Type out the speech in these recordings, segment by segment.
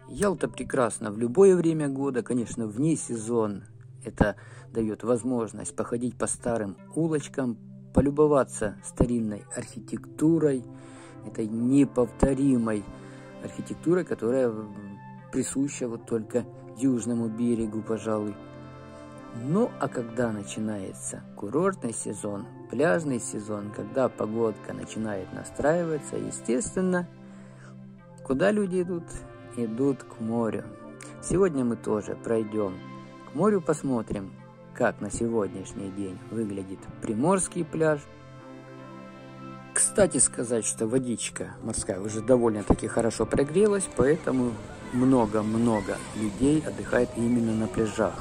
Ялта прекрасна в любое время года, конечно, вне сезон. Это дает возможность походить по старым улочкам, полюбоваться старинной архитектурой, этой неповторимой архитектурой, которая присуща вот только южному берегу, пожалуй. Ну, а когда начинается курортный сезон, пляжный сезон, когда погодка начинает настраиваться, естественно, куда люди идут? Идут к морю. Сегодня мы тоже пройдем к морю, посмотрим, как на сегодняшний день выглядит Приморский пляж. Кстати сказать, что водичка морская уже довольно-таки хорошо прогрелась, поэтому много-много людей отдыхает именно на пляжах.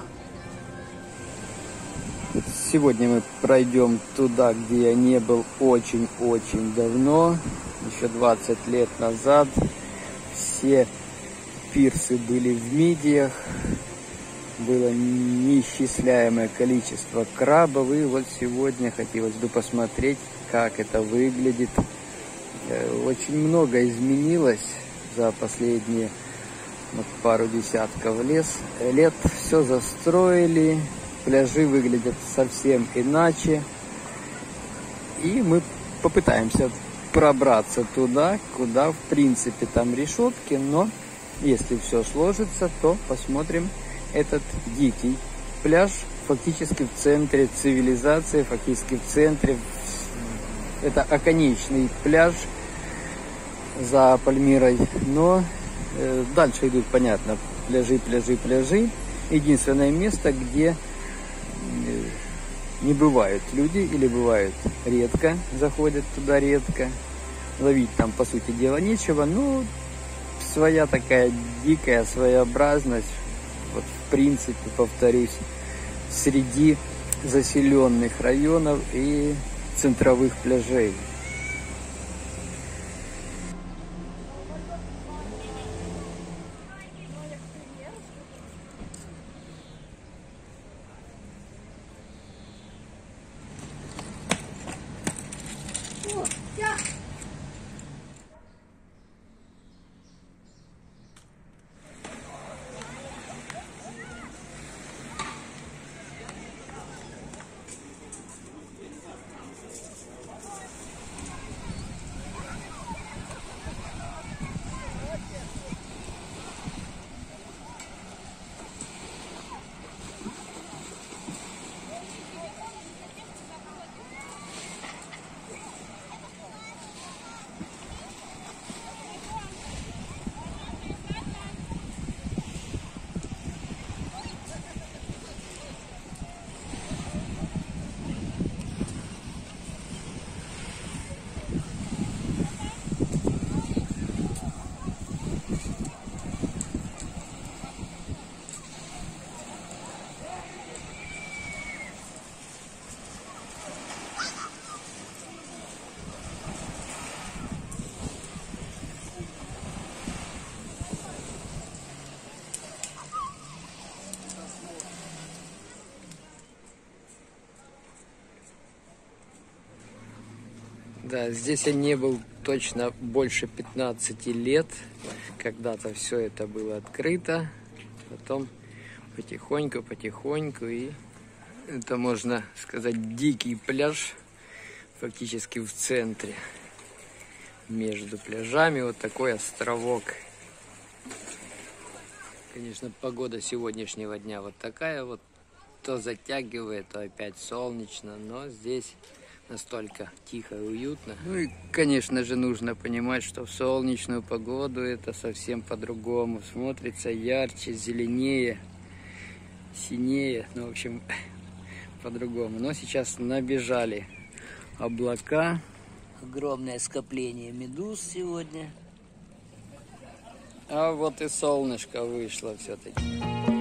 Сегодня мы пройдем туда, где я не был очень-очень давно, еще 20 лет назад. Все пирсы были в мидиях, было неисчисляемое количество крабов, и вот сегодня хотелось бы посмотреть, как это выглядит. Очень много изменилось за последние пару десятков лет. Все застроили, пляжи выглядят совсем иначе, и мы попытаемся пробраться туда, куда в принципе там решетки, но если все сложится, то посмотрим этот дикий пляж фактически в центре цивилизации, фактически в центре. Это оконечный пляж за Пальмирой, но дальше идут, понятно, пляжи. Единственное место, где не бывают люди или бывают редко, заходят туда редко. Ловить там, по сути дела, нечего, но своя такая дикая своеобразность, вот в принципе, повторюсь, среди заселенных районов и центровых пляжей. Да, здесь я не был точно больше 15 лет. Когда-то все это было открыто. Потом потихоньку. И это, можно сказать, дикий пляж. Фактически в центре. Между пляжами вот такой островок. Конечно, погода сегодняшнего дня вот такая вот. То затягивает, то опять солнечно. Но здесь настолько тихо и уютно. Ну и, конечно же, нужно понимать, что в солнечную погоду это совсем по-другому. Смотрится ярче, зеленее, синее. Ну, в общем, по-другому. Но сейчас набежали облака. Огромное скопление медуз сегодня. А вот и солнышко вышло все-таки.